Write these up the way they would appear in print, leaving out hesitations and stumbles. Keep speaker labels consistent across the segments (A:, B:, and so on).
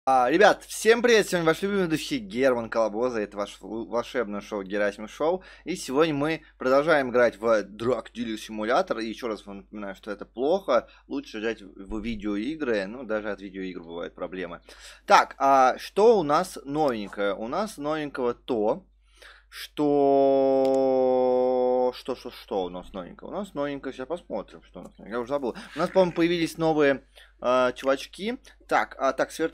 A: Ребят, всем привет! Сегодня ваш любимый ведущий Герман Колобоза. Это ваше волшебное шоу Герасим Шоу. И сегодня мы продолжаем играть в Drug Dealer Simulator. И еще раз вам напоминаю, что это плохо. Лучше играть в видеоигры. Ну, даже от видеоигр бывают проблемы. Так, что у нас новенькое? У нас новенького то, что у нас новенького? У нас новенькое, сейчас посмотрим, что у нас новенькое. Я уже забыл. У нас, по-моему, появились новые чувачки. Так, Свет...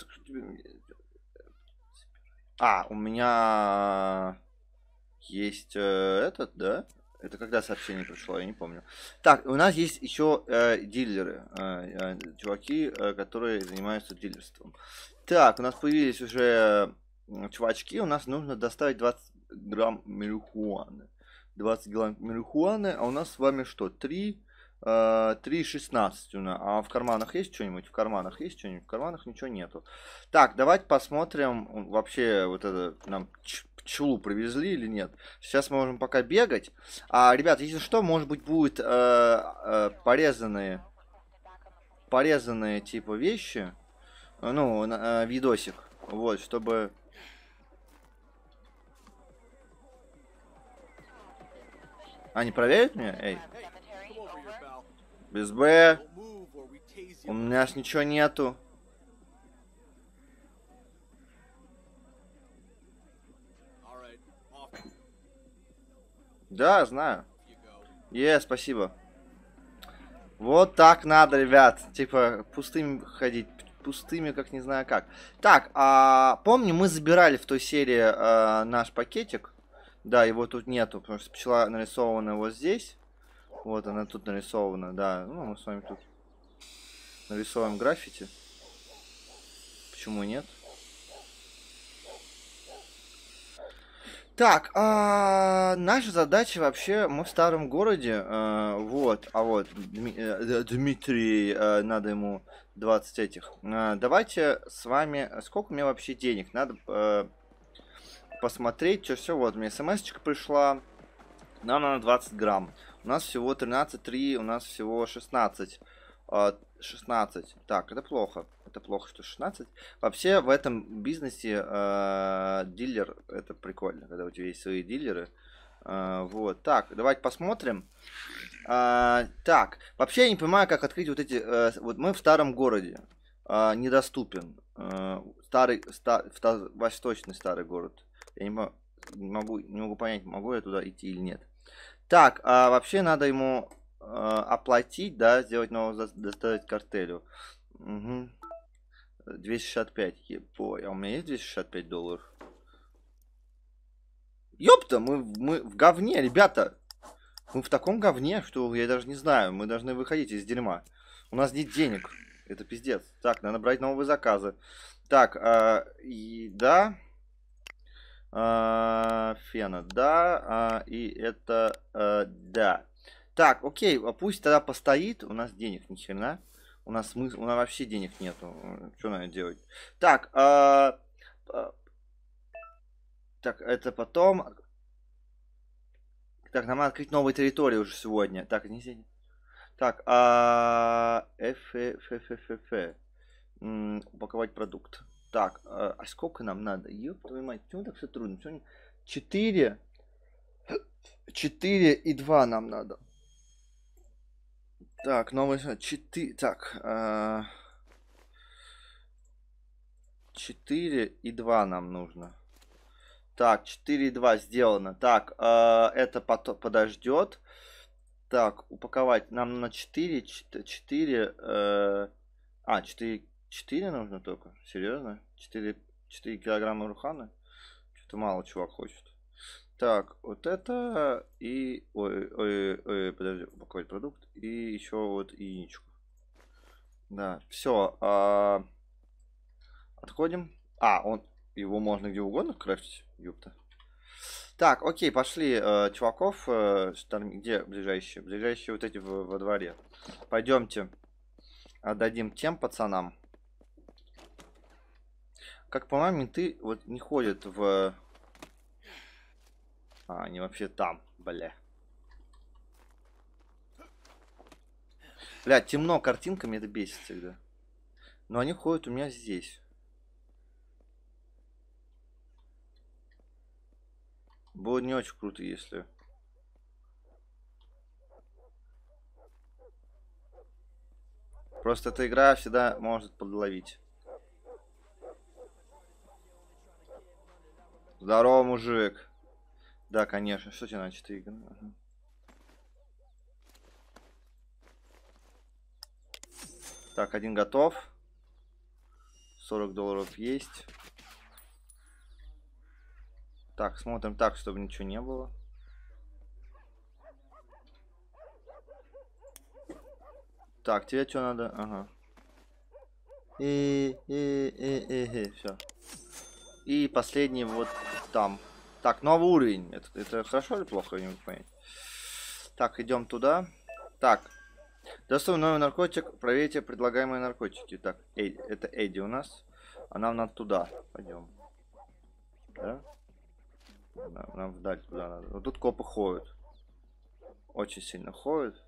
A: у меня есть этот, да? Это когда сообщение пришло, я не помню. Так, у нас есть еще дилеры. Чуваки, которые занимаются дилерством. Так, у нас появились уже чувачки. У нас нужно доставить 20 грамм марихуаны. 20 грамм марихуаны. А у нас с вами что? 3,16 у нас. А в карманах есть что-нибудь? В карманах есть что-нибудь? В карманах ничего нету. Так, давайте посмотрим, вообще вот это нам пчелу привезли или нет. Сейчас мы можем пока бегать. Ребят, если что, может быть, будет порезанные типа вещи. Ну, видосик. Вот, чтобы... Они проверят меня? Эй. Без Б. У меня ж ничего нету. Да, знаю. Спасибо. Вот так надо, ребят. Типа, пустыми ходить. Пустыми, как не знаю как. Так, помню, мы забирали в той серии наш пакетик. Да, его тут нету, потому что пчела нарисована вот здесь. Вот она тут нарисована, да. Ну, мы с вами тут нарисуем граффити. Почему нет? Так, наша задача вообще, мы в старом городе, вот, Дмитрий, надо ему 20 этих. Давайте с вами, сколько у меня вообще денег? Надо посмотреть, что все, вот, мне смс-очка пришла, нам надо 20 грамм. У нас всего 13,3, у нас всего 16. 16. Так, это плохо. Это плохо, что 16. Вообще, в этом бизнесе дилер, это прикольно, когда у тебя есть свои дилеры. Вот. Так, давайте посмотрим. Так, вообще я не понимаю, как открыть вот эти... вот мы в старом городе. Недоступен. Восточный старый город. Я не могу понять, могу я туда идти или нет. Так, вообще надо ему оплатить, да, сделать нового, доставить картелю. Угу. 265. Ебой, а у меня есть 265 долларов? Ёпта, мы в говне, ребята. Мы в таком говне, что я даже не знаю. Мы должны выходить из дерьма. У нас нет денег. Это пиздец. Так, надо брать новые заказы. Так, да. Фена, да. И это, да. Так, окей, пусть тогда постоит. У нас денег ни хрена. У нас вообще денег нету. Что надо делать? Так, так, это потом. Так, нам надо открыть новые территории уже сегодня. Так, не. Так, упаковать продукт. Так, сколько нам надо? Ёб твою мать, почему так все трудно? 4 и 2 нам надо. Так, новый 4. Так, 4 и 2 нам нужно. Так, 4 и 2 сделано. Так, это подождет. Так, упаковать нам на 4. 4 нужно только. Серьезно? 4 килограмма рухана? Что-то мало чувак хочет. Так, вот это и... Ой, подожди, упаковать продукт. И еще вот яичко. Да, все. Отходим. Его можно где угодно крафтить. Ёпта. Так, окей, пошли. Чуваков, где ближайшие? Ближайшие вот эти во дворе. Пойдемте. Отдадим тем пацанам. Как по-моему, менты вот не ходят в... они вообще там, бля. Бля, темно картинками, это бесит всегда. Но они ходят у меня здесь. Будет не очень круто, если... Просто эта игра всегда может подловить. Здорово, мужик. Да, конечно. Что тебе значит игра? Ага. Так, один готов. $40 есть. Так, смотрим так, чтобы ничего не было. Так, тебе что надо? Ага. Все. И последний вот там. Так, новый уровень. Это хорошо или плохо? Я не могу понять. Так, идем туда. Так. Доступен новый наркотик. Проверьте предлагаемые наркотики. Так, это Эдди у нас. А нам надо туда. Пойдем. Да? Нам вдаль туда надо. Вот тут копы ходят. Очень сильно ходят.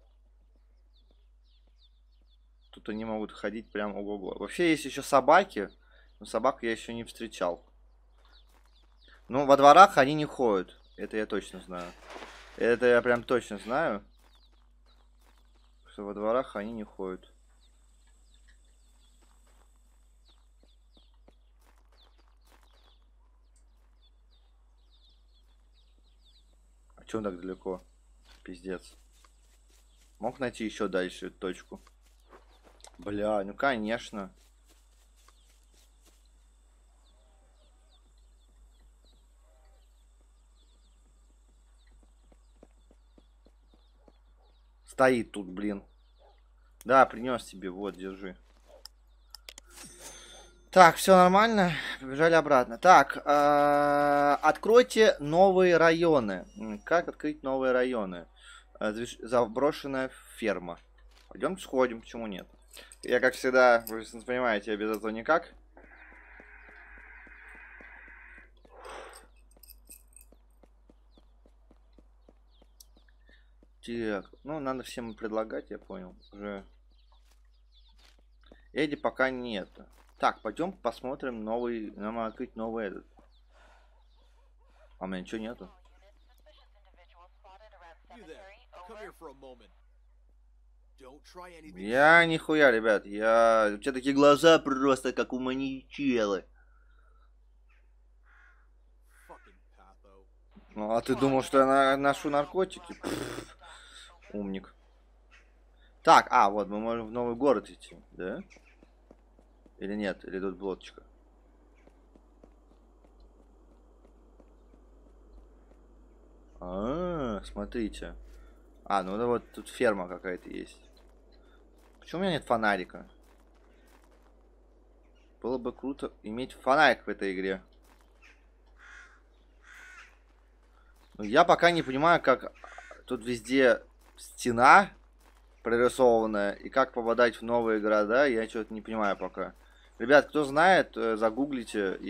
A: Тут они могут ходить прям ого-го. Вообще есть еще собаки. Но собак я еще не встречал. Ну, во дворах они не ходят. Это я точно знаю. Это я прям точно знаю. Что во дворах они не ходят. А че он так далеко? Пиздец. Мог найти еще дальше эту точку. Бля, ну конечно. Стоит тут, блин. Да, принес тебе, вот, держи. Так, все нормально. Побежали обратно. Так, откройте новые районы. Как открыть новые районы? Заброшенная ферма. Пойдем сходим, почему нет? Я, как всегда, вы понимаете, я без этого никак. Так, ну, надо всем предлагать, я понял. Уже. Эдди пока нет. Так, пойдем посмотрим новый. Нам надо открыть новый этот. А у меня ничего нету. Я нихуя, ребят. У тебя такие глаза просто как у маньячелы. Ну, а ты думал, что я ношу наркотики? Пфф, умник. Так, вот мы можем в новый город идти, да? Или нет? Или тут блочка? Смотрите. Ну да, вот тут ферма какая-то есть. Почему у меня нет фонарика? Было бы круто иметь фонарик в этой игре. Но я пока не понимаю, как тут везде стена прорисованная, и как попадать в новые города, я что-то не понимаю пока. Ребят, кто знает, загуглите.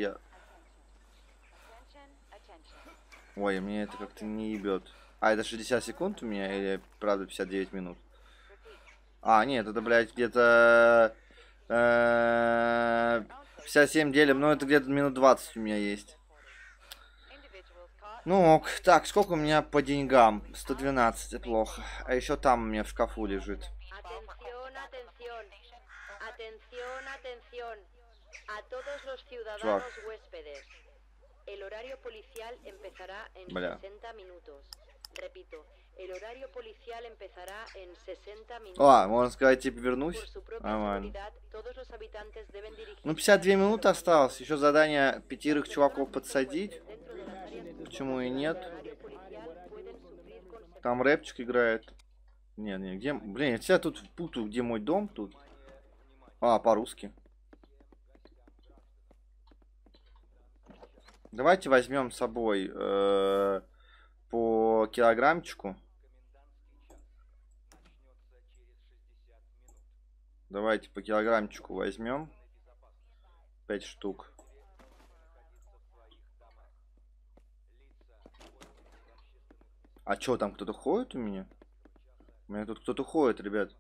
A: Ой, мне это как-то не ебет. Это 60 секунд у меня или правда 59 минут? Нет, это, блядь, где-то 57 делим, но это где-то минут 20 у меня есть. Ну ок, так, сколько у меня по деньгам? 112, это плохо. А еще там у меня в шкафу лежит. Чувак. Бля. Можно сказать, типа, вернусь? Нормально. Ну, 52 минуты осталось. Еще задание 5 чуваков подсадить. Почему и нет? Там рэпчик играет. Не, где... Блин, я тебя тут путаю, где мой дом тут. По-русски. Давайте возьмем с собой по килограммчику. Давайте по килограммчику возьмем. 5 штук. А чё, там кто-то ходит у меня? У меня тут кто-то ходит, ребят.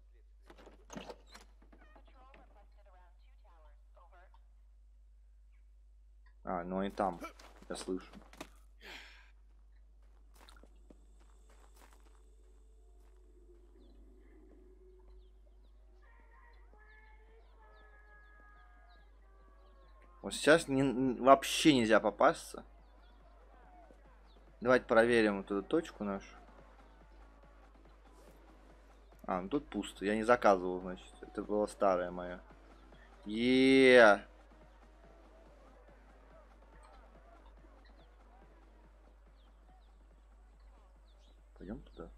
A: Ну и там. Я слышу. Вот сейчас вообще нельзя попасться. Давайте проверим вот эту точку нашу. А, ну тут пусто. Я не заказывал, значит. Это была старая моя. Еее. Пойдем туда.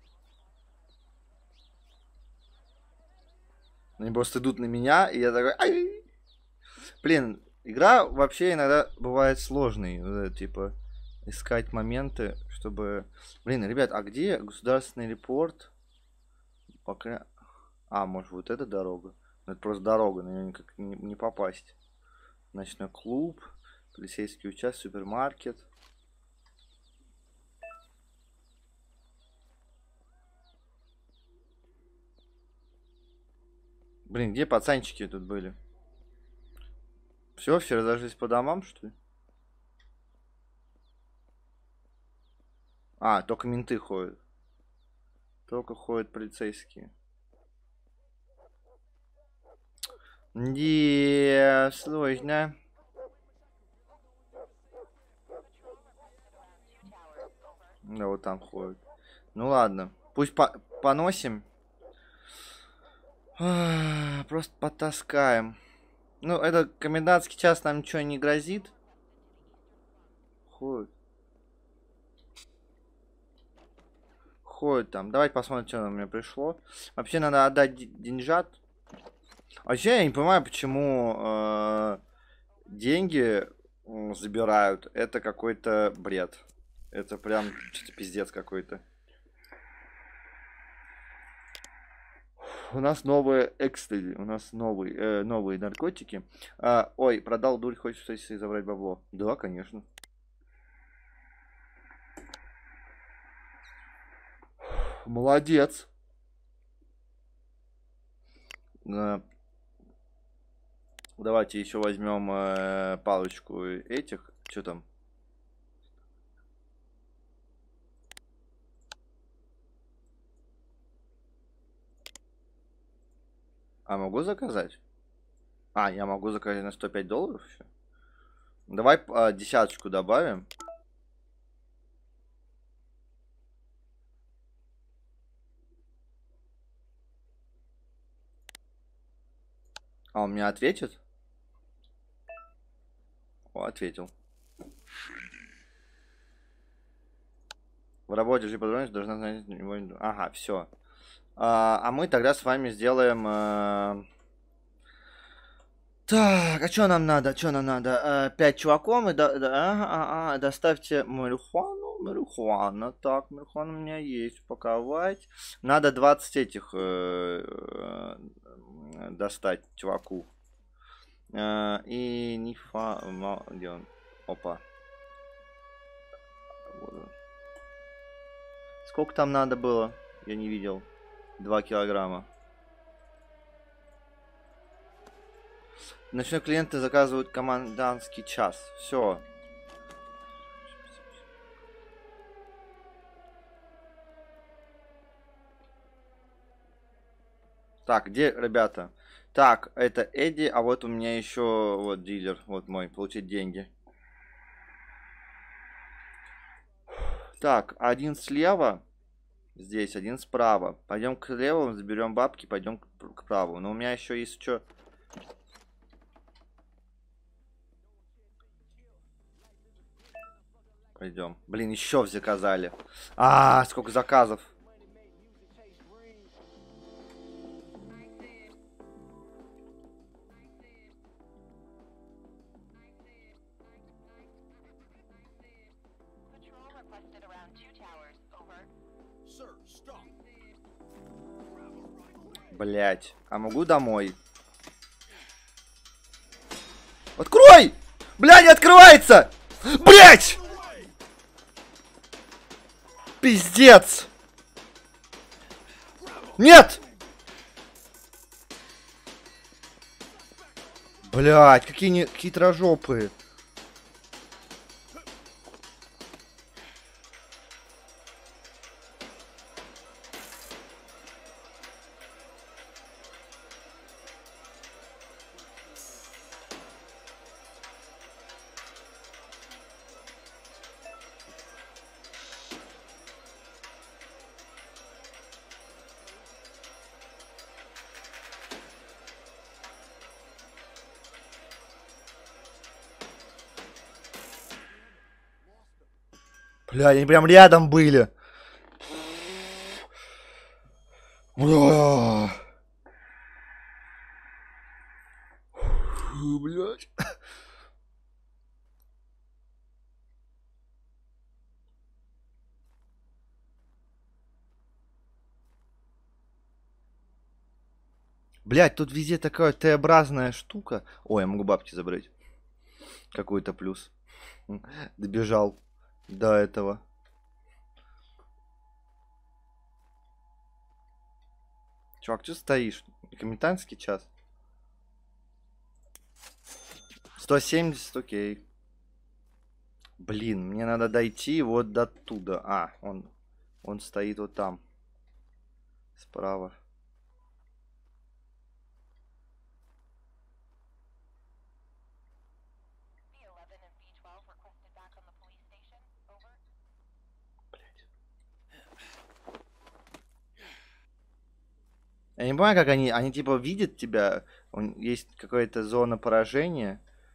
A: Они просто идут на меня, и я такой... Ай! Блин, игра вообще иногда бывает сложной. Типа, искать моменты, чтобы... Блин, ребят, а где государственный репорт? Пока... А, может, вот эта дорога? Ну, это просто дорога, на нее никак не попасть. Ночной клуб, полицейский участок, супермаркет. Блин, где пацанчики тут были? Все разошлись по домам, что ли? А, только менты ходят. Только ходят полицейские. Не, сложно. Да, вот там ходят. Ну ладно. Пусть поносим. Просто потаскаем. Ну, это комендантский час нам ничего не грозит. Ходит. Ходит там. Давайте посмотрим, что на меня пришло. Вообще надо отдать деньжат. Вообще я не понимаю, почему деньги забирают. Это какой-то бред. Это прям что-то пиздец какой-то. У нас новые экстази, у нас новые наркотики. Ой, продал дурь, хочешь если забрать бабло? Да, конечно. Молодец. Давайте еще возьмем палочку этих. Что там? А могу заказать? А, я могу заказать на $105 еще? Давай десяточку добавим. А он мне ответит? О, ответил. В работе же подробности должна знать его. Ага, все. А мы тогда с вами сделаем... Так, а что нам надо? Что нам надо? 5 чуваков и доставьте марихуану. Марихуана. Так, марихуана у меня есть. Упаковать. Надо 20 этих достать чуваку. И не фа... Где он? Опа. Вот он. Сколько там надо было? Я не видел. 2 килограмма. Ночные клиенты заказывают комендантский час. Все. Так, где ребята? Так, это Эдди, а вот у меня еще вот дилер, вот мой, получить деньги. Так, один слева, здесь, один справа. Пойдем к левому, заберем бабки, пойдем к правому. Но у меня еще есть что. Пойдем. Блин, еще заказали. Сколько заказов. Блять, а могу домой? Открой! Бля, не открывается! Блять! Пиздец! Нет! Блять, какие хитрожопые. Бля, они прям рядом были. Бля. Блядь. Блядь, тут везде такая Т-образная штука. Ой, я могу бабки забрать. Какой-то плюс. Добежал до этого. Чувак, что стоишь? Комендантский час. 170, окей. Блин, мне надо дойти вот до туда. А, он стоит вот там. Справа. Я не понимаю, как они типа видят тебя, есть какая-то зона поражения.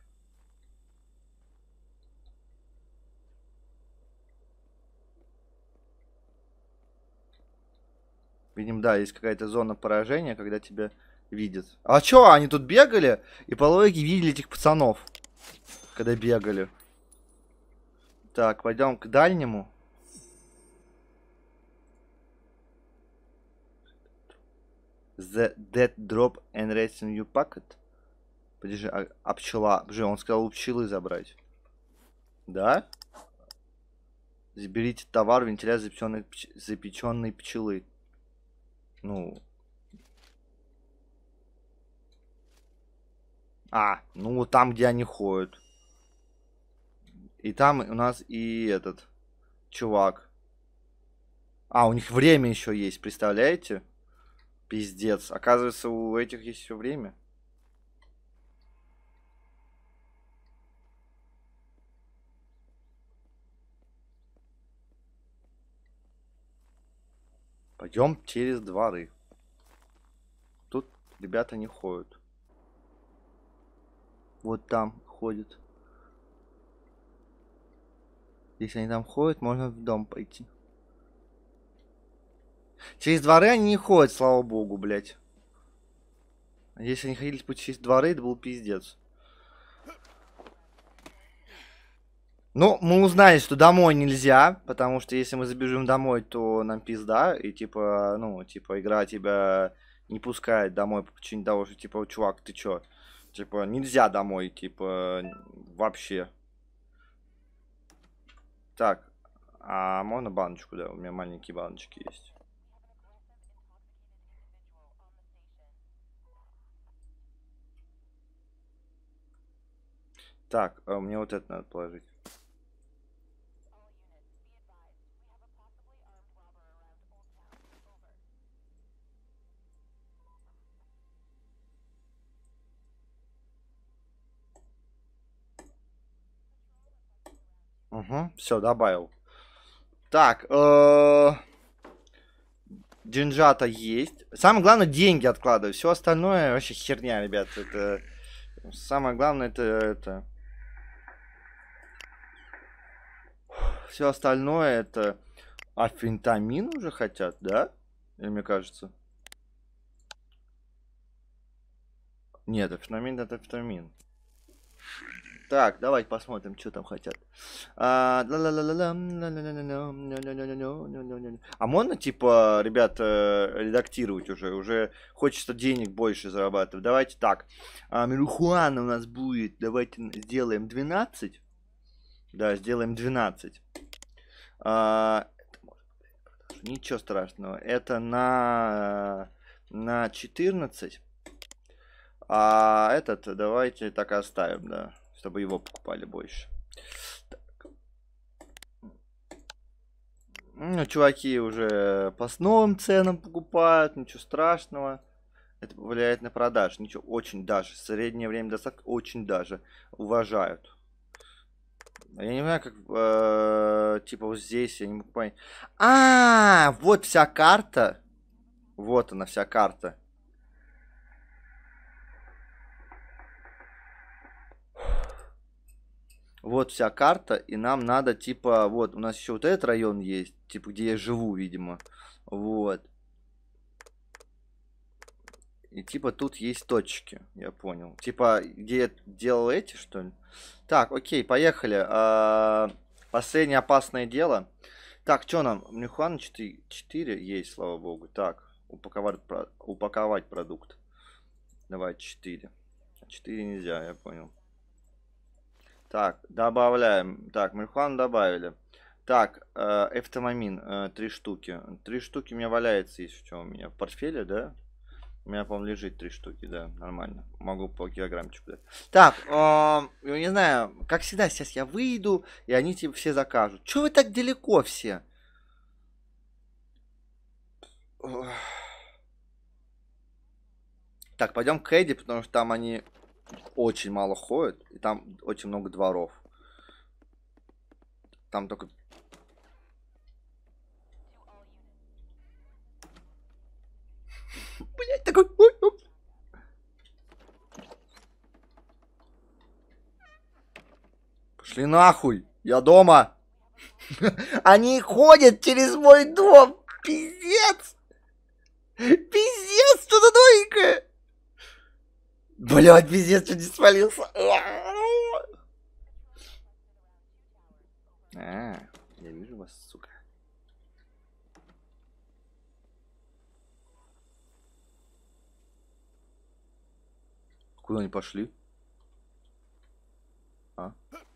A: Видим, да, есть какая-то зона поражения, когда тебя видят. А чё, они тут бегали? И по логике видели этих пацанов, когда бегали. Так, пойдем к дальнему. The dead drop and rest in your pocket. Подожди, а пчела? Подожди, он сказал у пчелы забрать. Да? Заберите товар, вентиляция запеченной пчелы. Ну. Ну вот там, где они ходят. И там у нас и этот чувак. У них время еще есть, представляете? Пиздец. Оказывается, у этих есть все время. Пойдем через дворы. Тут ребята не ходят. Вот там ходят. Если они там ходят, можно в дом пойти. Через дворы они не ходят, слава богу, блядь. Если они ходили бы через дворы, это был пиздец. Ну, мы узнали, что домой нельзя, потому что если мы забежим домой, то нам пизда, и типа, игра тебя не пускает домой по причине того, что, типа, чувак, ты чё? Типа, нельзя домой, типа, вообще. Так, а можно баночку, да? У меня маленькие баночки есть. Так, мне вот это надо положить. Угу, все, добавил. Так, деньжата есть. Самое главное, деньги откладывать. Все остальное вообще херня, ребят. Это самое главное, это. Все остальное это. А фентамин уже хотят, да? Или мне кажется? Нет, фентамин это фентамин. Так, давайте посмотрим, что там хотят. А можно, типа, ребят, редактировать уже? Уже хочется денег больше зарабатывать. Давайте так. Марихуана у нас будет. Давайте сделаем 12. Да, сделаем 12. Ничего страшного. Это на 14. А этот давайте так оставим, да. Чтобы его покупали больше. Так. Ну, чуваки уже по новым ценам покупают. Ничего страшного. Это влияет на продажи. Ничего, очень даже. Среднее время доставки очень даже уважают. Я не знаю, как, типа, вот здесь, я не могу понять. Вот вся карта. Вот она, вся карта. Вот вся карта, и нам надо, типа, вот, у нас еще вот этот район есть, типа, где я живу, видимо. Вот. И типа тут есть точки, я понял. Типа, где я делал эти, что ли? Так, окей, поехали. Последнее опасное дело. Так, что нам? Марихуана 4 есть, слава богу. Так, упаковать продукт. Давай 4. 4 нельзя, я понял. Так, добавляем. Так, марихуану добавили. Так, эфтамамин 3 штуки. 3 штуки у меня валяется, есть в чем у меня. В портфеле, да? У меня, по-моему, лежит 3 штуки, да, нормально. Могу по килограммчику дать. Так, я не знаю, как всегда, сейчас я выйду, и они типа все закажут. Чего вы так далеко все? Ох. Так, пойдем к Эдди, потому что там они очень мало ходят, и там очень много дворов. Там только... Блять, такой... Ой, ой. Пошли нахуй, я дома. Они ходят через мой дом. Пиздец. Пиздец, что-то новенькое. Блять, пиздец, чуть не свалился. Я вижу вас, сука. Куда они пошли? А?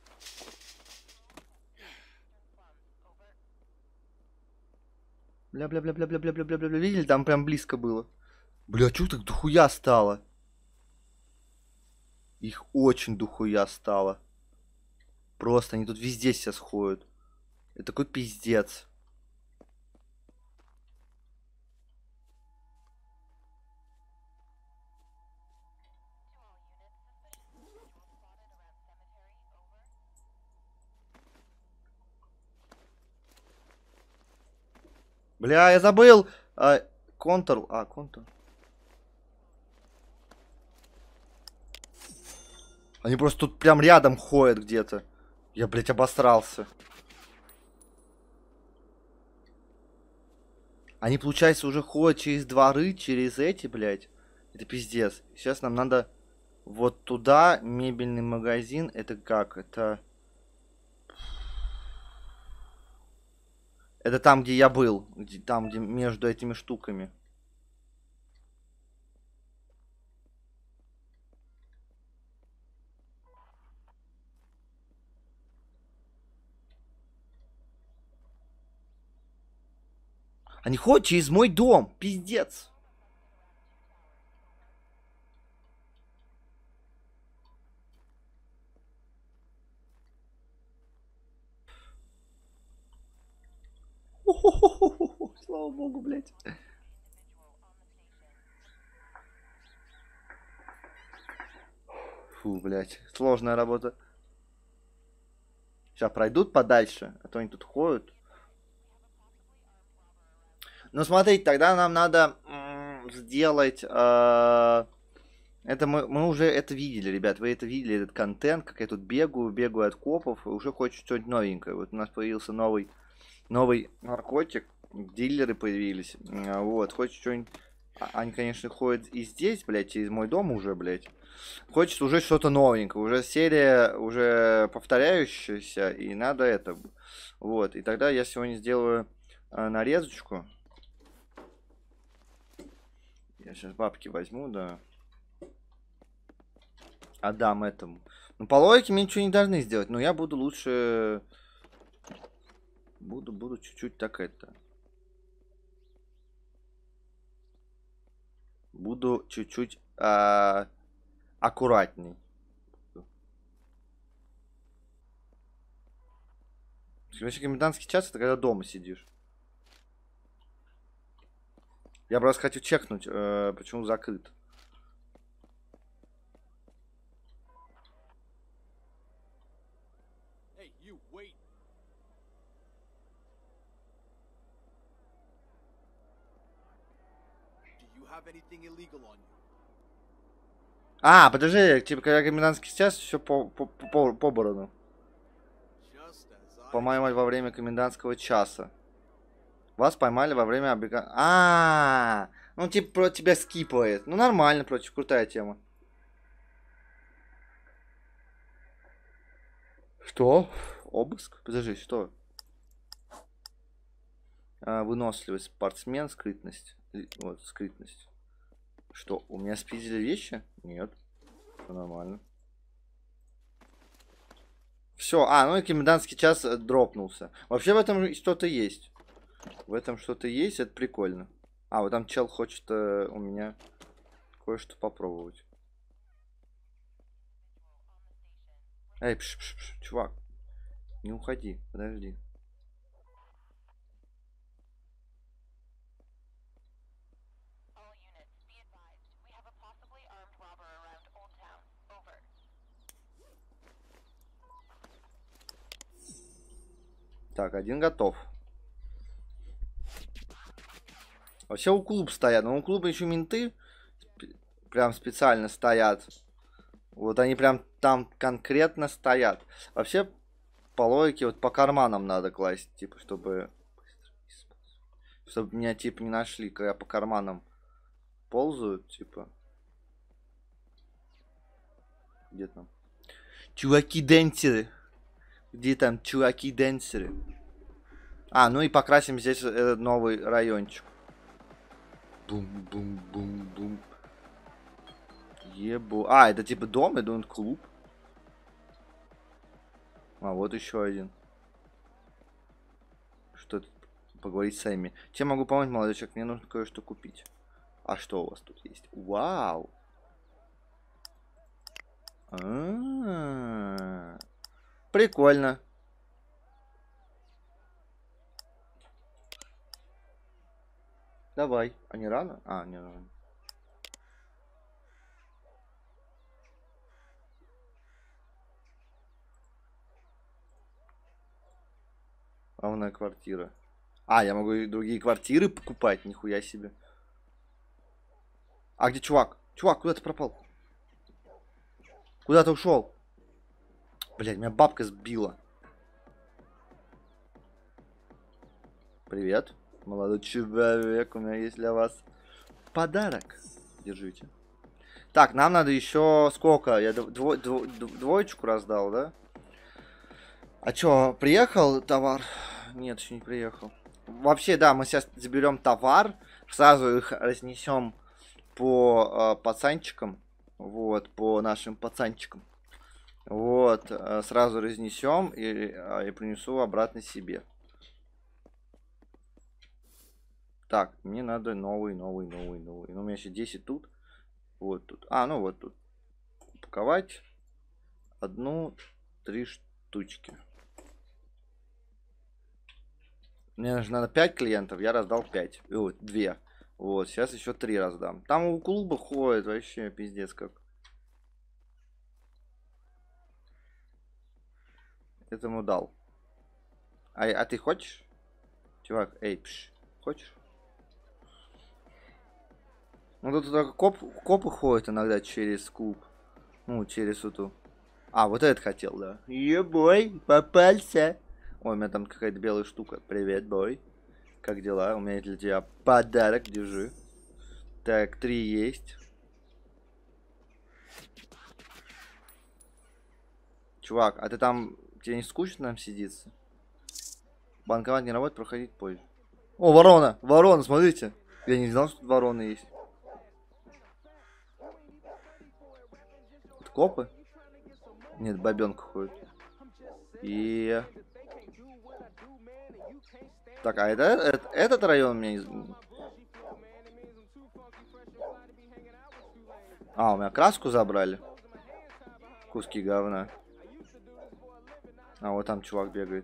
A: Бля-бля-бля-бля-бля-бля-бля-бля-бля. Видели, там прям близко было. Бля, чё так дохуя стало? Их очень дохуя стало. Просто они тут везде сейчас ходят. Это такой пиздец. Бля, я забыл. Контур. Контур. Они просто тут прям рядом ходят где-то. Я, блядь, обосрался. Они, получается, уже ходят через дворы, через эти, блядь. Это пиздец. Сейчас нам надо вот туда, мебельный магазин. Это как? Это там, где я был. Там, где между этими штуками. Они ходят через мой дом. Пиздец. Слава богу, блядь. Фу, блядь. Сложная работа. Сейчас пройдут подальше, а то они тут ходят. Ну, смотрите, тогда нам надо сделать... это мы уже это видели, ребят. Вы это видели, этот контент, как я тут бегаю от копов, и уже хочется что-нибудь новенькое. Вот у нас появился новый наркотик, дилеры появились. Вот, хочется что-нибудь... Они, конечно, ходят и здесь, блядь, через мой дом уже, блядь. Хочется уже что-то новенькое. Уже серия, уже повторяющаяся, и надо это. Вот, и тогда я сегодня сделаю нарезочку. Я сейчас бабки возьму, да. Отдам этому. Ну, по логике мне ничего не должны сделать, но я буду лучше... Буду чуть-чуть так это... Буду чуть-чуть аккуратней. Вообще, комендантский час — это когда дома сидишь. Я просто хочу чекнуть, почему закрыт. Подожди, типа, когда комендантский час, все по борону. поймали во время комендантского часа. Вас поймали во время ну типа про тебя скипает. Ну нормально, против, крутая тема. Что? Обыск? Подожди, что? Выносливость, спортсмен, скрытность. Вот, скрытность. Что, у меня спиздили вещи? Нет. Все нормально. Все, ну и комендантский час дропнулся. Вообще в этом что-то есть. В этом что-то есть, это прикольно. Вот там чел хочет у меня кое-что попробовать. Эй, чувак, не уходи, подожди. Так, один готов. Вообще у клуба стоят, но у клуба еще менты прям специально стоят. Вот они прям там конкретно стоят. Вообще, по логике, вот по карманам надо класть, типа, чтобы меня, типа, не нашли, когда по карманам ползают, типа. Где там? Чуваки-денсеры. Где там чуваки-денсеры? Ну и покрасим здесь этот новый райончик. Бум-бум-бум-бум. Это типа дом, я думаю, клуб. Вот еще один. Что поговорить с Эми. Чем могу помочь, молодой человек? Мне нужно кое-что купить. А что у вас тут есть? Вау! Прикольно. Давай. А не рано? Не рано. Главная квартира. Я могу и другие квартиры покупать, нихуя себе. Где чувак? Чувак, куда ты пропал? Куда ты ушел? Блять, меня бабка сбила. Привет, молодой человек, у меня есть для вас подарок. Держите. Так, нам надо еще сколько? Я двоечку раздал, да? А чё, приехал товар? Нет, еще не приехал. Вообще, да, мы сейчас заберем товар, сразу их разнесем по пацанчикам. Вот, по нашим пацанчикам. Вот, сразу разнесем и принесу обратно себе. Так, мне надо новый. Ну, у меня еще 10 тут. Вот тут. Ну вот тут. Упаковать. 3 штучки. Мне же надо 5 клиентов, я раздал 5. Вот, 2. Вот, сейчас еще 3 раздам. Там у клуба ходит вообще пиздец как. Этому дал. Ты хочешь? Чувак, хочешь? Ну тут только копы ходят иногда через клуб. Ну, через эту. Вот этот хотел, да. Бой, попался. Ой, у меня там какая-то белая штука. Привет, бой. Как дела? У меня есть для тебя подарок, держи. Так, 3 есть. Чувак, ты там... Тебе не скучно нам сидится? Банкомат не работает, проходить позже. О, ворона! Ворона, смотрите! Я не знал, что тут вороны есть. Это копы? Нет, бабенка ходит. Так, этот район мне... У меня краску забрали. Куски говна. Вот там чувак бегает.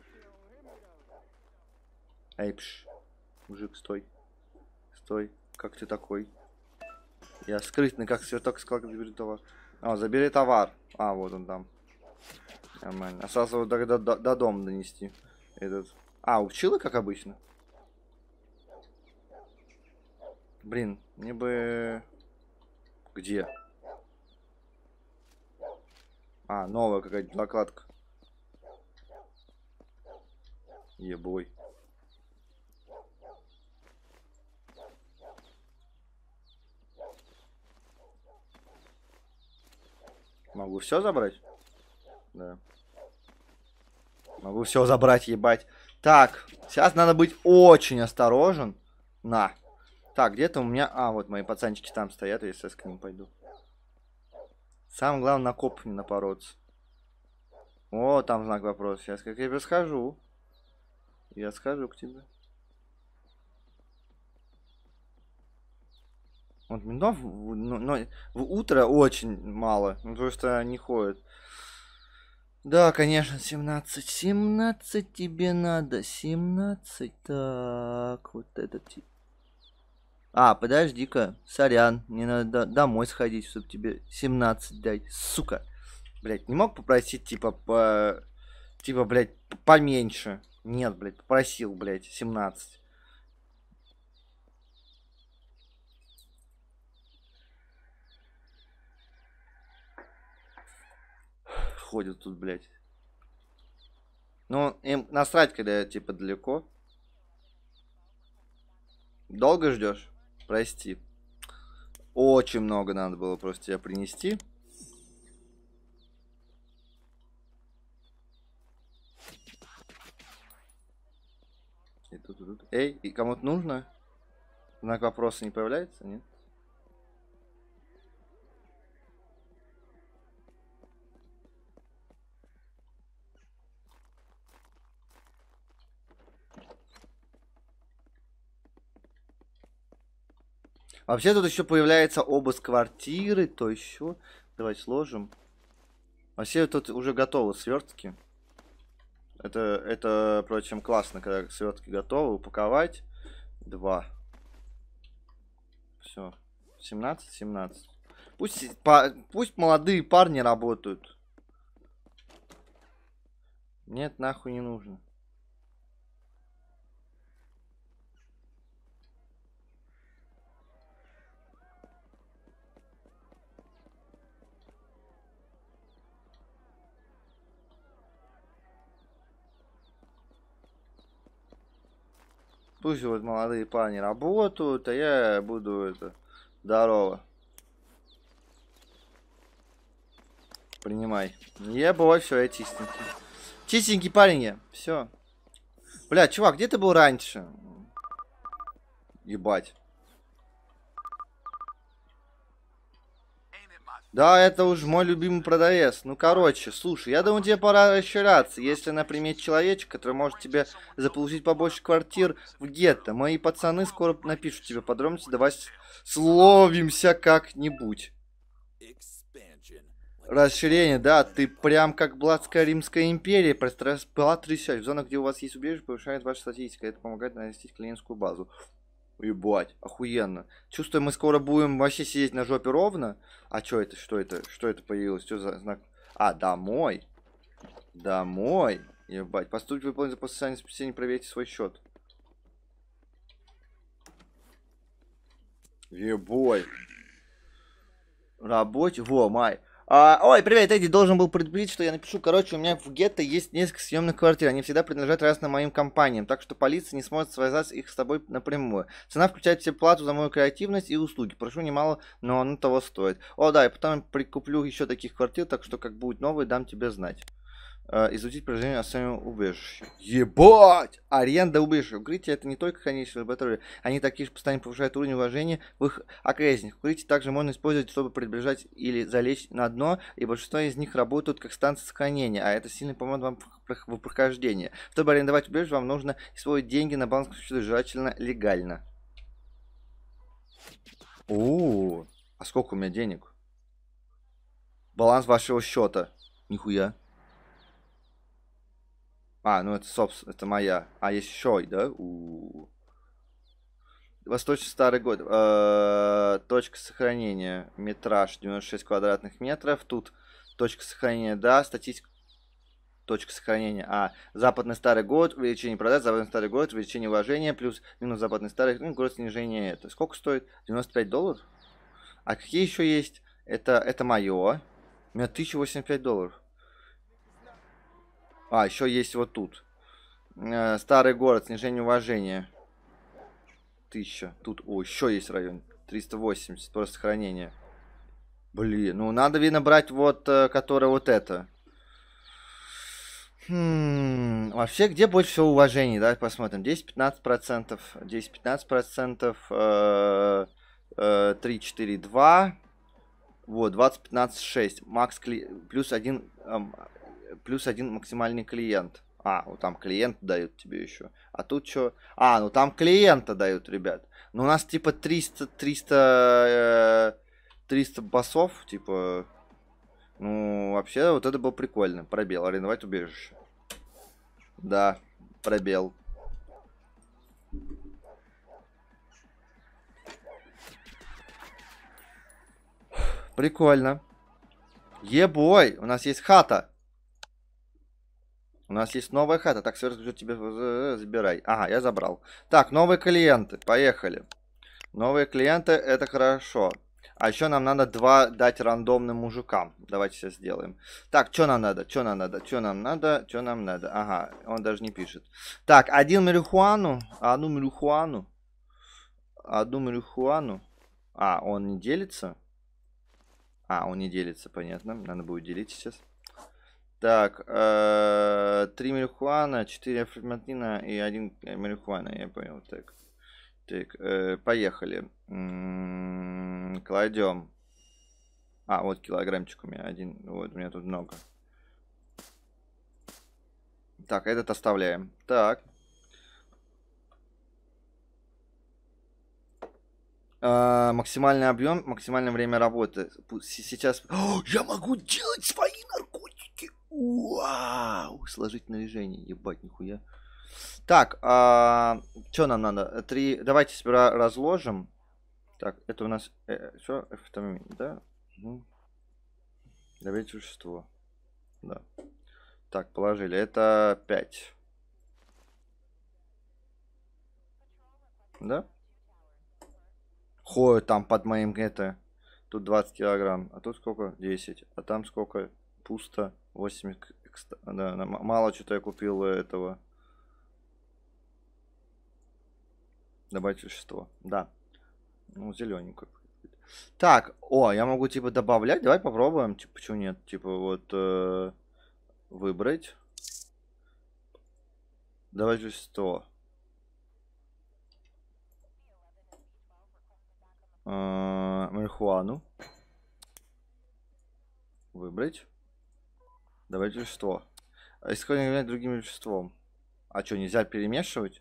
A: Эй, мужик, стой. Стой. Как ты такой? Я скрытный, как сверток склад, забери товар. Забери товар. Вот он там. Нормально. Сразу до дома донести. Этот. Учила, как обычно? Блин, мне бы... Где? Новая какая-то накладка. Ебой. Могу все забрать? Да. Могу все забрать, ебать. Так, сейчас надо быть очень осторожен. На. Так, где-то у меня... А, вот мои пацанчики там стоят, я сейчас к ним пойду. Самое главное, на коп не напороться. О, там знак вопроса. Сейчас как я тебе схожу. Я схожу к тебе. Вот ментов в утро очень мало. Ну, потому что не ходят. Да, конечно, 17. 17 тебе надо. 17. Так, вот этот тип. А, подожди-ка. Сорян. Мне надо домой сходить, чтобы тебе 17 дать. Сука. Блять, не мог попросить, типа, типа, блядь, поменьше. Нет, блядь, попросил, блядь, 17. Ходят тут, блядь. Ну, им насрать, когда я, типа, далеко. Долго ждешь? Прости. Очень много надо было просто тебя принести. И тут, и тут. Эй, и кому-то нужно? Знак вопроса не появляется, нет? Вообще тут еще появляется обыск квартиры, то еще. Давай сложим. Вообще тут уже готовы свертки. Это, впрочем, классно, когда свертки готовы. Упаковать. 2. Все. 17, 17. Пусть молодые парни работают. Нет, нахуй не нужно. Пусть вот молодые парни работают, а я буду это... Здорово. Принимай. Я бываю, все, я чистенький. Чистенький парень я. Все. Бля, чувак, где ты был раньше? Ебать. Да, это уж мой любимый продавец. Ну, короче, слушай, я думаю, тебе пора расширяться. Если она примет человечек, который может тебе заполучить побольше квартир в гетто. Мои пацаны скоро напишут тебе подробности. Давай словимся как-нибудь. Расширение, да, ты прям как Бладская Римская империя потрясаешь. В зонах, где у вас есть убежище, повышает ваша статистика. Это помогает нарастить клиентскую базу. Ебать, охуенно. Чувствую, мы скоро будем вообще сидеть на жопе ровно. А что это? Что это? Что это появилось? Что за знак? А, домой. Домой. Ебать. Поступить выполнить после социального спасения, проверьте свой счет. Ебой. Рабочий. Во, май. Ой, привет, Эдди, должен был предупредить, что я напишу. Короче, у меня в гетто есть несколько съемных квартир. Они всегда принадлежат разным моим компаниям, так что полиция не сможет связать их с тобой напрямую. Цена включает все плату за мою креативность и услуги. Прошу немало, но оно того стоит. О, да, и потом прикуплю еще таких квартир, так что как будет новый, дам тебе знать. Изучить приложение о своем убежище. Ебать! Аренда убежища. Укрытие это не только хранилище лаборатории. Они такие же постоянно повышают уровень уважения в их окрестностях. Укрытие также можно использовать, чтобы приближать или залечь на дно, и большинство из них работают как станции сохранения, а это сильно поможет вам в прохождении. Чтобы арендовать убежище, вам нужно использовать деньги на банковском счету, желательно легально. О, а сколько у меня денег? Баланс вашего счета. Нихуя. А, ну это, собственно, это моя. А, есть еще, да? Восточный старый год. Точка сохранения. Метраж 96 квадратных метров. Тут точка сохранения, да. Статистика. Точка сохранения. А, западный старый год. Увеличение продаж. Западный старый год. Увеличение вложения. Плюс минус западный старый. Ну, год снижения. Это сколько стоит? 95 долларов? А какие еще есть? Это мое. У меня 1085 долларов. А, еще есть вот тут. Старый город, снижение уважения. 1000. Тут, о, еще есть район. 380, просто хранение. Блин, ну надо, видно, брать вот, которое вот это. Вообще, где больше всего уважений? Давай посмотрим. 10-15%. 10-15%. 3, 4, 2. Вот, 20, 15, 6. Макс плюс один максимальный клиент. А, вот там клиент дают тебе еще. А тут что? А, ну там клиента дают, ребят. Ну у нас типа 300 басов, типа. Ну, вообще, вот это было прикольно. Пробел. Арендовать убежище. Да, пробел. Прикольно. Ебой, у нас есть хата. У нас есть новая хата. Так, все расскажу тебе. Забирай. Ага, я забрал. Так, новые клиенты. Поехали. Новые клиенты, это хорошо. А еще нам надо 2 дать рандомным мужикам. Давайте сейчас сделаем. Так, что нам надо? Что нам надо? Что нам надо? Что нам надо? Ага, он даже не пишет. Так, одну марихуану. Одну марихуану. А, он не делится? А, он не делится, понятно. Надо будет делить сейчас. Так, 3 марихуана, 4 ферментина и 1 марихуана, я понял. Так, поехали. Кладем. А, вот килограммчик у меня один. Вот, у меня тут много. Так, этот оставляем. Так. Максимальный объем, максимальное время работы. Сейчас... О, я могу делать свои наркотики. Вау! Сложить снаряжение. Ебать, нихуя. Так, что нам надо? 3. Давайте сперва разложим. Так, это у нас... Что? F, да? Добавить вещество. Да. Так, положили. Это 5. Да? Ходит там под моим это. Тут 20 килограмм. А тут сколько? 10. А там сколько? Пусто. 8. Да, мало что-то я купил этого. Добавить вещество. Да. Ну, зелененькую. Так, о, я могу типа добавлять. Давай попробуем. Типа, почему нет? Типа вот выбрать. Добавить вещество. Марихуану. Выбрать. Добавить вещество. Исходно другим веществом. А что, нельзя перемешивать?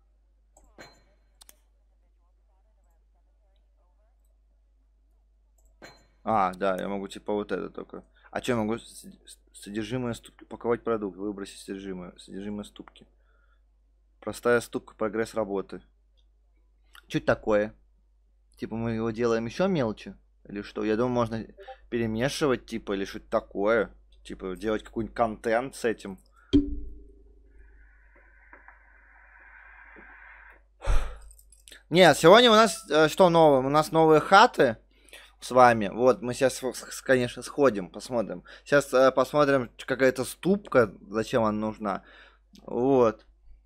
A: А, да, я могу типа вот это только. А что, я могу содержимое ступки упаковать продукт, выбросить содержимое ступки. Простая ступка, прогресс работы. Что это такое? Типа мы его делаем еще мелче? Или что? Я думаю, можно перемешивать, типа, или что-то такое. Типа, делать какой-нибудь контент с этим. Нет, сегодня у нас что новое? У нас новые хаты с вами. Вот, мы сейчас, конечно, сходим, посмотрим. Сейчас посмотрим, какая-то ступка, зачем она нужна. Вот.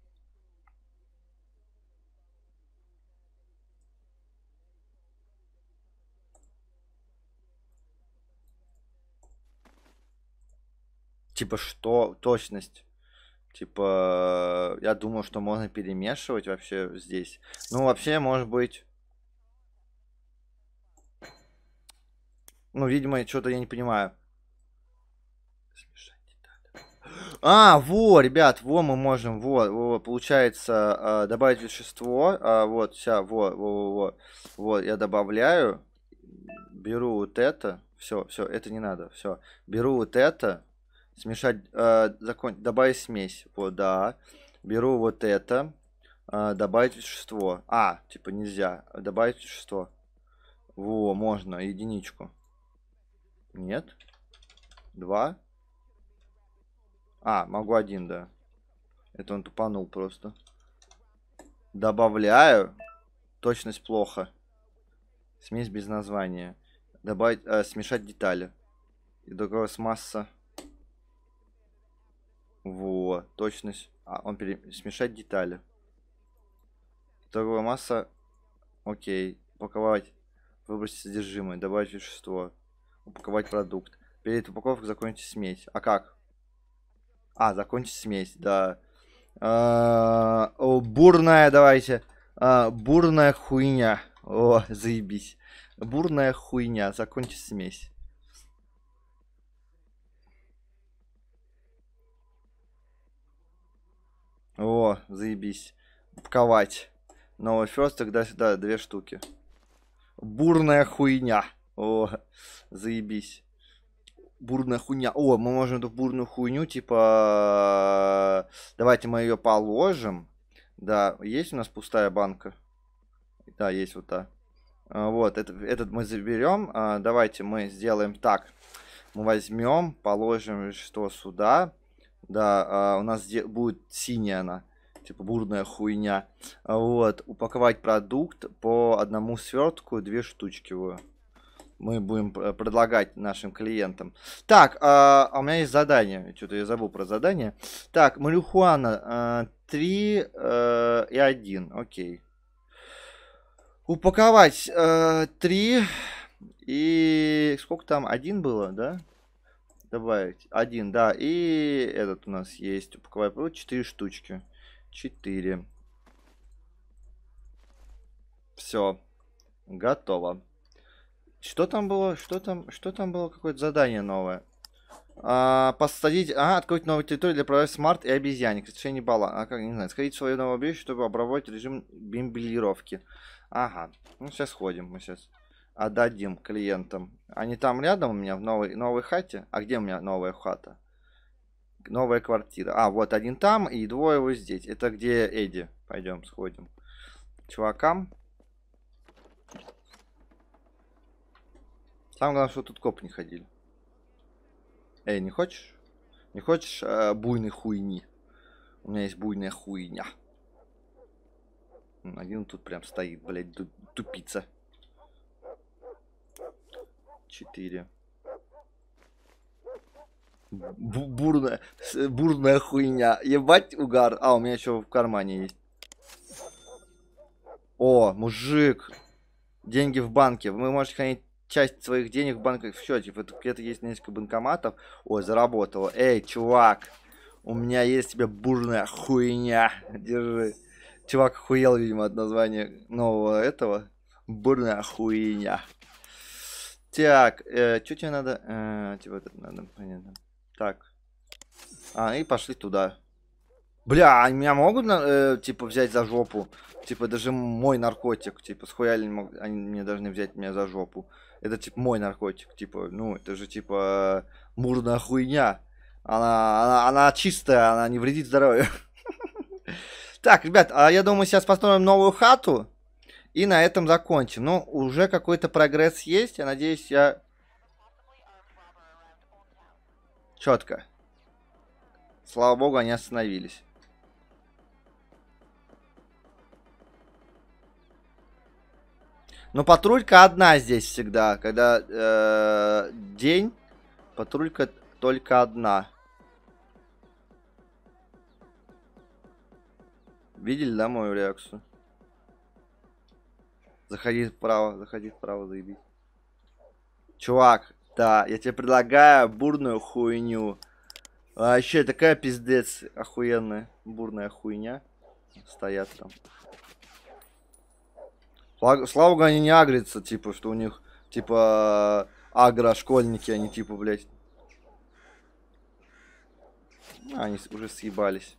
A: Типа что? Точность. Типа, я думаю, что можно перемешивать вообще здесь. Ну, вообще, может быть... Ну, видимо, что-то я не понимаю. А, во, ребят, во, мы можем, во, получается, добавить вещество. Вот, вся, вот, я добавляю. Беру вот это. Все, это не надо. Все. Беру вот это. Смешать, добавить смесь. Вот, да. Беру вот это. Добавить вещество. А, типа нельзя. Добавить вещество. Во, можно, единичку. Нет. 2. А, могу 1, да. Это он тупанул просто. Добавляю. Точность плохо. Смесь без названия. Добавить, смешать детали. И другая масса. Во, точность. Он смешать детали. Итоговая масса. Окей. Упаковать. Выбросить содержимое. Добавить вещество. Упаковать продукт. Перед упаковкой закончить смесь. А как? Закончить смесь, да. Бурная, давайте. Бурная хуйня. О, заебись. Бурная хуйня. Закончить смесь. О, заебись. Упаковать. Новый фёст, тогда сюда 2 штуки. Бурная хуйня. О, заебись. Бурная хуйня. О, мы можем эту бурную хуйню, типа... Давайте мы ее положим. Да, есть у нас пустая банка? Да, есть вот та. Вот, этот мы заберем. Давайте мы сделаем так. Мы возьмем, положим что сюда. Да, у нас будет синяя она. Типа бурная хуйня. Вот, упаковать продукт по одному свертку, 2 штучки. Мы будем предлагать нашим клиентам. Так, у меня есть задание. Что-то я забыл про задание. Так, марихуана 3 и 1. Окей. Упаковать 3 и... Сколько там? 1 было, да? Добавить. 1, да. И этот у нас есть. Упаковать продукт 4 штучки. 4. Все. Готово. Что там было? Что там было? Какое-то задание новое. Посадить... открыть новую территорию для прорыва смарт и обезьянник. Решение балла. Как, не знаю. Сходить в свое новое убежище, чтобы обработать режим бимбелировки. Ага. Ну, сейчас сходим. Мы сейчас отдадим клиентам. Они там рядом у меня в новой хате. А где у меня новая хата? Новая квартира. Вот один там и 2 вот здесь. Это где Эдди? Пойдем, сходим. Чувакам. Самое главное, что тут копы не ходили. Эй, не хочешь? Не хочешь буйной хуйни? У меня есть буйная хуйня. Один тут прям стоит, блядь, тупица. 4. Бурная хуйня. Ебать угар. У меня еще в кармане есть. О, мужик. Деньги в банке. Вы можете хранить часть своих денег в банках в счете. Где-то есть несколько банкоматов. Ой, заработало. Эй, чувак. У меня есть тебе бурная хуйня. Держи. Чувак охуел, видимо, от названия нового этого. Бурная хуйня. Так, что тебе надо? Типа это надо, понятно. Так. И пошли туда. Бля, меня могут, типа, взять за жопу? Типа, даже мой наркотик. Типа, схуяли они мне должны взять меня за жопу. Это, типа, мой наркотик. Типа, ну, это же, типа, бурная хуйня. Она чистая, она не вредит здоровью. Так, ребят, я думаю, сейчас построим новую хату. И на этом закончим. Ну, уже какой-то прогресс есть. Я надеюсь, Четко. Слава богу, они остановились. Но патрулька одна здесь всегда. Когда день, патрулька только одна. Видели, да, мою реакцию? Заходи вправо, заебись. Чувак, да, я тебе предлагаю бурную хуйню. Вообще, такая пиздец охуенная. Бурная хуйня. Стоят там. Слава богу, они не агрятся, типа, что у них, типа, агро-школьники, они, типа, блядь. Они уже съебались.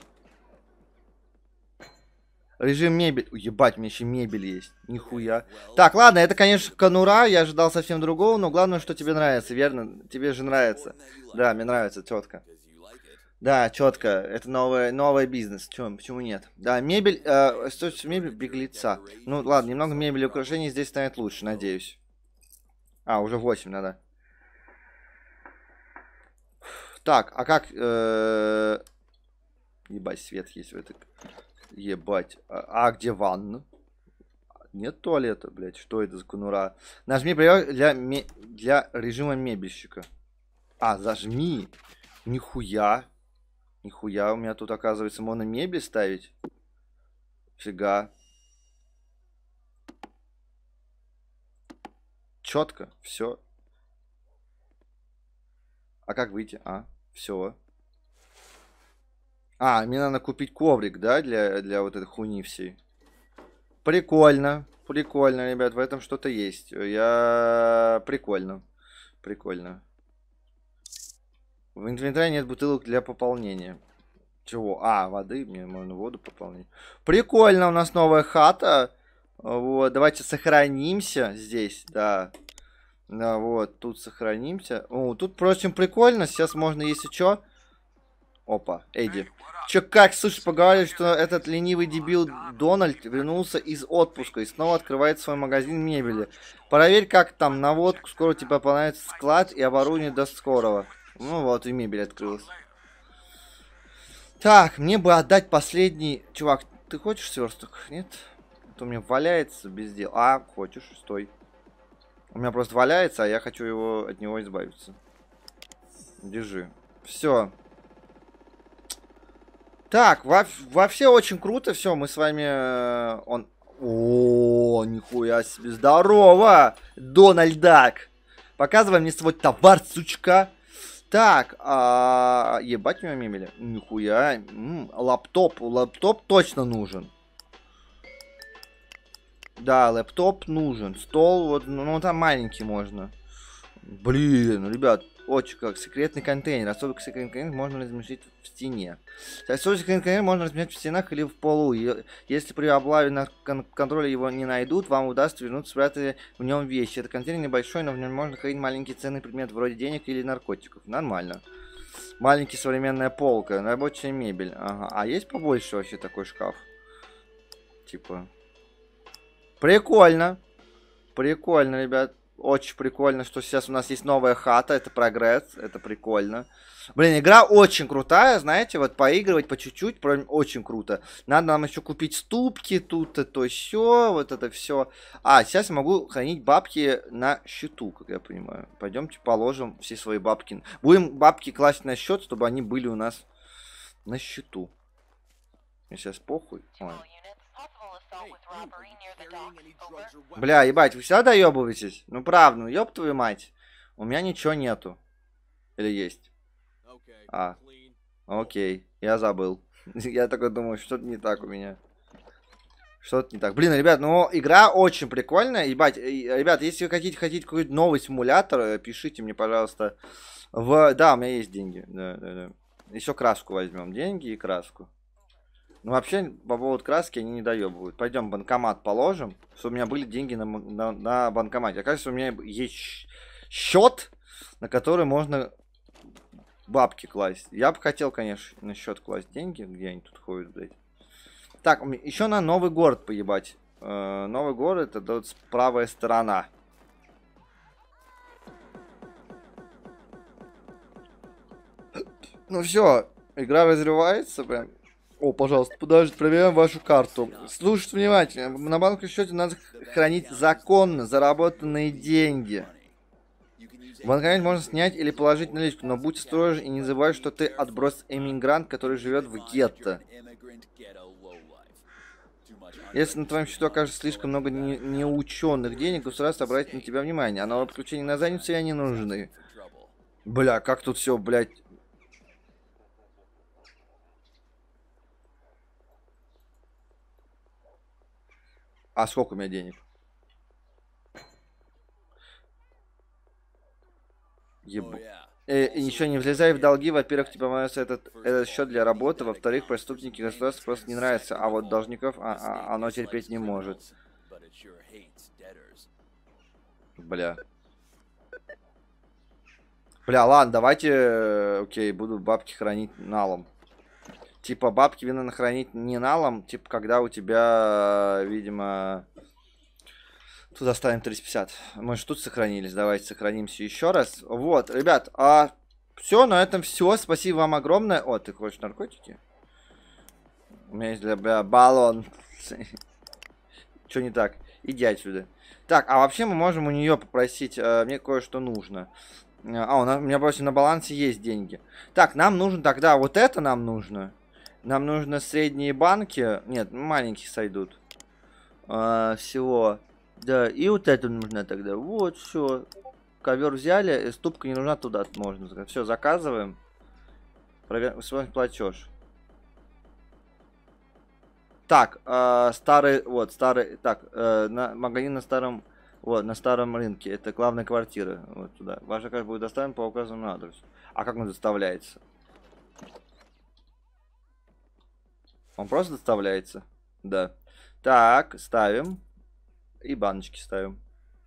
A: Режим мебель. Ебать, у меня еще мебель есть. Нихуя. Так, ладно, это, конечно, конура. Я ожидал совсем другого, но главное, что тебе нравится, верно? Тебе же нравится. Да, мне нравится, четко. Да, четко. Это новый бизнес. Почему нет? Да, мебель. Стоит мебель беглеца. Ну, ладно, немного мебели и украшений здесь станет лучше, надеюсь. Уже 8 надо. Так, а как... Ебать, свет есть в этой... Ебать. Где ванна? Нет туалета, блядь. Что это за конура? Нажми прием для режима мебельщика. Зажми. Нихуя. Нихуя, у меня тут, оказывается, можно мебель ставить. Фига. Четко, все. А как выйти? А, все. А, мне надо купить коврик, да, для вот этой хуйни всей. Прикольно. Прикольно, ребят, в этом что-то есть. Я... Прикольно. Прикольно. В инвентаре нет бутылок для пополнения. Чего? А, воды. Мне можно воду пополнить. Прикольно, у нас новая хата. Вот, давайте сохранимся здесь, да. Да, вот, тут сохранимся. О, тут, впрочем, прикольно. Сейчас можно, если что... Опа, Эдди. Чё, как, слушай, поговорили, что этот ленивый дебил Дональд вернулся из отпуска и снова открывает свой магазин мебели. Проверь, как там, наводку, скоро у тебя понравится склад и оборудование до скорого. Ну вот, и мебель открылась. Так, мне бы отдать последний... Чувак, ты хочешь сверсток? Нет? А то у меня валяется без дела. А, хочешь, стой. У меня просто валяется, а я хочу его от него избавиться. Держи. Все. Так, вообще очень круто. Все, мы с вами... Он... О, нихуя себе. Здорово, Дональд Дак. Показывай мне свой товар, сучка. Так, ебать меня мебели. Нихуя. Лаптоп. Лаптоп точно нужен. Да, лэптоп нужен. Стол, вот, ну там маленький можно. Блин, ребят, очень как секретный контейнер. Особый секретный контейнер можно разместить в стене. Особый секретный контейнер можно размещать в стенах или в полу. Если при облаве на контроле его не найдут, вам удастся вернуть спрятанные в нем вещи. Этот контейнер небольшой, но в нем можно хранить маленький ценный предмет вроде денег или наркотиков. Нормально. Маленький современная полка, рабочая мебель. Ага. А есть побольше вообще такой шкаф? Типа... Прикольно. Прикольно, ребят. Очень прикольно, что сейчас у нас есть новая хата. Это прогресс. Это прикольно. Блин, игра очень крутая, знаете, вот поигрывать по чуть-чуть, прям очень круто. Надо нам еще купить ступки тут, это все, вот это все. А, сейчас я могу хранить бабки на счету, как я понимаю. Пойдемте положим все свои бабки. Будем бабки класть на счет, чтобы они были у нас на счету. Мне сейчас похуй. Ой. Бля, ебать, вы всегда доебываетесь? Ну правда, ну ёб твою мать. У меня ничего нету. Или есть? А, окей, я забыл. Я такой думаю, что-то не так у меня. Что-то не так. Блин, ребят, ну игра очень прикольная. Ебать, ребят, если вы хотите какой-то новый симулятор, пишите мне, пожалуйста. Да, у меня есть деньги. Да. Еще краску возьмем. Деньги и краску. Ну, вообще, по поводу краски они не доебывают. Пойдем банкомат положим, чтобы у меня были деньги на банкомате. Оказывается, у меня есть счет, на который можно бабки класть. Я бы хотел, конечно, на счет класть деньги, где они тут ходят, блядь. Так, еще на новый город поебать. Новый город, это вот правая сторона. Ну все, игра разрывается прям. О, пожалуйста, подождите, проверяем вашу карту. Слушайте внимательно. На банковском счете надо хранить законно заработанные деньги. В банкомате можно снять или положить наличку, но будь осторожен и не забывай, что ты отброс-эмигрант, который живет в гетто. Если на твоем счету окажется слишком много неученых денег, государство обратит на тебя внимание, а новые подключения на задницу я не нужны. Бля, как тут все, блядь. А сколько у меня денег? Ебу. Еще не влезай в долги. Во-первых, тебе понравится этот счет для работы. Во-вторых, преступники государства просто не нравятся. А вот должников оно терпеть не может. Бля. Бля, ладно, давайте... Окей, буду бабки хранить налом. Типа, бабки надо хранить не налом, типа, когда у тебя, видимо... Тут оставим 350. Может, тут сохранились. Давайте сохранимся еще раз. Вот, ребят, все, на этом все. Спасибо вам огромное. О, ты хочешь наркотики? У меня есть для тебя баллон. Что не так? Иди отсюда. Так, а вообще мы можем у нее попросить, мне кое-что нужно. У меня просто на балансе есть деньги. Так, нам нужно тогда, вот это нам нужно. Нам нужно средние банки. Нет, маленькие сойдут. Всего. Да, и вот это нужно тогда. Вот, все. Ковер взяли, ступка не нужна, туда можно. Все, заказываем. Свой платеж. Так, старый, вот, старый, так, магазин на старом, вот, на старом рынке. Это главная квартира. Вот туда. Ваш заказ будет доставлен по указанному адресу. А как он доставляется? Он просто доставляется? Да. Так, ставим. И баночки ставим.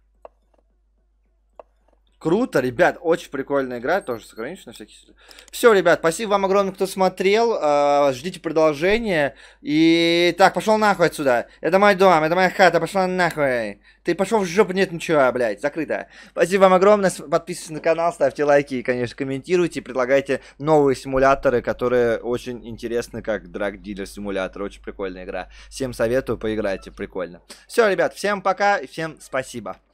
A: Круто, ребят, очень прикольная игра, тоже сохранишь на всякий случай. Все, ребят, спасибо вам огромное, кто смотрел, ждите продолжения. И так, пошел нахуй отсюда. Это мой дом, это моя хата, пошла нахуй. Ты пошел в жопу, нет ничего, блядь, закрыто. Спасибо вам огромное, подписывайтесь на канал, ставьте лайки и, конечно, комментируйте, предлагайте новые симуляторы, которые очень интересны, как Drug Dealer симулятор, очень прикольная игра. Всем советую, поиграйте, прикольно. Все, ребят, всем пока и всем спасибо.